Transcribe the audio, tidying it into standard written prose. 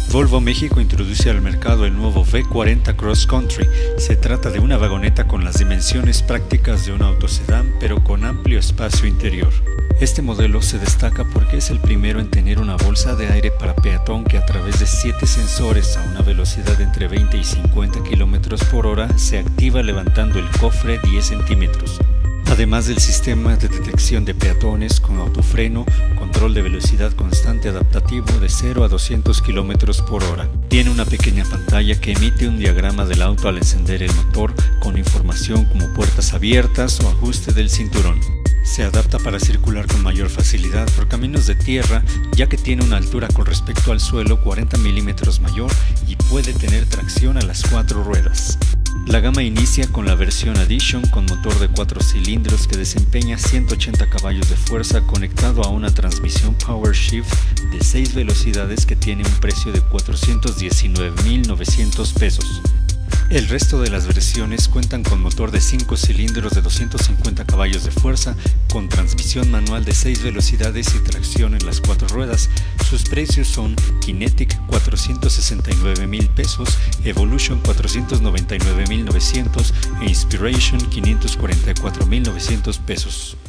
Volvo México introduce al mercado el nuevo V40 Cross Country. Se trata de una vagoneta con las dimensiones prácticas de un autosedán, pero con amplio espacio interior. Este modelo se destaca porque es el primero en tener una bolsa de aire para peatón que a través de 7 sensores a una velocidad entre 20 y 50 km por hora se activa levantando el cofre 10 centímetros. Además del sistema de detección de peatones con autofreno, control de velocidad constante adaptativo de 0 a 200 km por hora. Tiene una pequeña pantalla que emite un diagrama del auto al encender el motor con información como puertas abiertas o ajuste del cinturón. Se adapta para circular con mayor facilidad por caminos de tierra, ya que tiene una altura con respecto al suelo 40 milímetros mayor y puede tener tracción a las 4 ruedas. La gama inicia con la versión Edition con motor de 4 cilindros que desempeña 180 caballos de fuerza conectado a una transmisión Power Shift de 6 velocidades que tiene un precio de 419.900 pesos. El resto de las versiones cuentan con motor de 5 cilindros de 250 caballos de fuerza, con transmisión manual de 6 velocidades y tracción en las 4 ruedas. Sus precios son Kinetic 469.000 pesos, Evolution 499.900 e Inspiration 544.900 pesos.